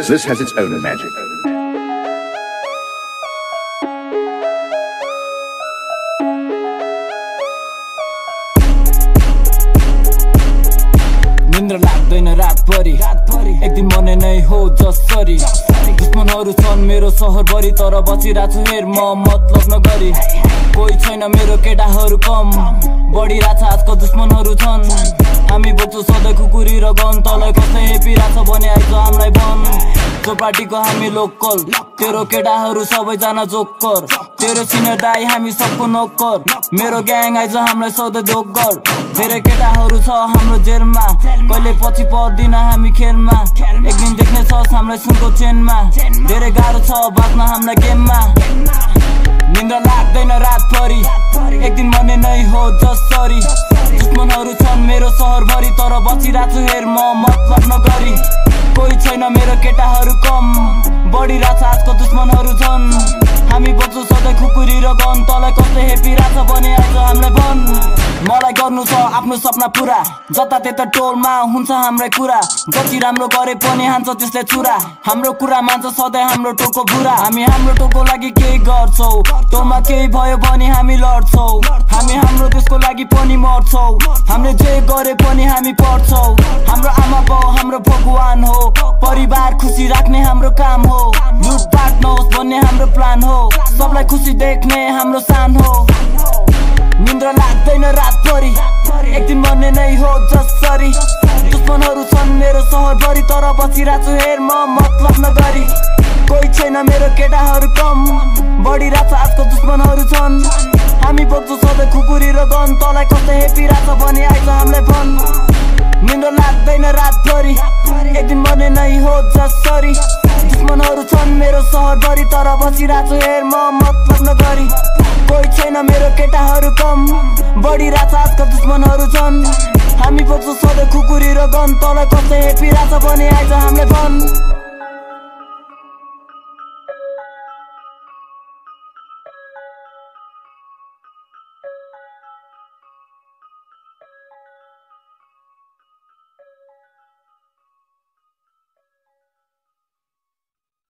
this has its own magic. निन्द्रा लाग्दैन रातभरि एक दिन मर्ने नै हो जसरी दुश्मनहरू छन् मेरो सहरभरि तर बसिरहेको छु हेर म मतलब नगरी कोही छैन मेरो केटाहरू कम बढिरहेछ आजको दुश्मनहरू छन् हामी बोक्छौँ सधैँ कुकुरी र गन तँलाई कसै हेपिरहेछ भने आइज हामीलाई भन जो पार्टीको हामी लोकल तेरो केटाहरू सबैजना जोकर तेरो सिनियर दाइ हामी सबको नोकर मेरो ग्याङ आइज हामीलाई सधैँ जोकर धेरै केटाहरू छ हाम्रो जेलमा कहिले पछि पर्दिन हामी खेलमा एक दिन देख्ने छस् हामीलाई सुनको चेनमा धेरै गाह्रो छ बाँच्न हामीलाई गेममा निन्द्रा लाग्दैन रातभरि एक दिन मर्ने नै हो जसरी दुश्मनहरू छन् मेरो सहरभरि तर बसिरहेको छु हेर म मतलब नगरी कोही छैन मेरो केटाहरू कम बढिरहेछ आजको दुश्मनहरू छन् हामी बोक्छौँ सधैँ खुकुरी र गन तँलाई कस्तै हेपिरहेछ भने आइज हामीलाई भन मलाई गर्नु छ आफ्नो सपना पुरा जताततै टोलमा हुन्छ हाम्रै कुरा जति राम्रो गरे पनि हान्छ त्यसले छुरा हाम्रो कुरा मान्छ सधैँ हाम्रो टोलको बुरा हामी हाम्रो टोलको लागि केही गर्छौँ टोलमा केही भयो भने हामी लड्छौँ हामी हाम्रो देशको लागि पनि मर्छौँ हामीले जे गरे पनि हामी पढ्छौँ हाम्रो आमा बाउ हाम्रो भगवान हो परिवार खुसी राख्ने हाम्रो काम हो लुटपाट नहोस् भन्ने हाम्रो प्लान हो सबलाई खुसी देख्ने हाम्रो सान हो निन्द्रा लाग्दैन रातभरि एक दिन मर्ने नै हो जसरी दुश्मनहरू छन् मेरो सहरभरि तर बसिरहेको छु हेर म मतलब नगरी कोही छैन मेरो केटाहरू कम बढिरहेछ आजको दुश्मनहरू छन् हामी बोक्छौँ सधैँ खुकुरी र गन तँलाई कस्तै हेपिरहेछ भने आइज हामीलाई भन निन्द्रा लाग्दैन रातभरि एक दिन मर्ने नै हो जसरी दुश्मनहरू छन् मेरो सहरभरि तर बसिरहेको छु हेर म मतलब नगरी कोही छैन मेरो केटाहरू कम बढिरहेछ आजको दुश्मनहरू छन् हामी बोक्छौँ सधैँ खुकुरी र गन तँलाई कस्तै हेपिरहेछ भने आइज हामीलाई भन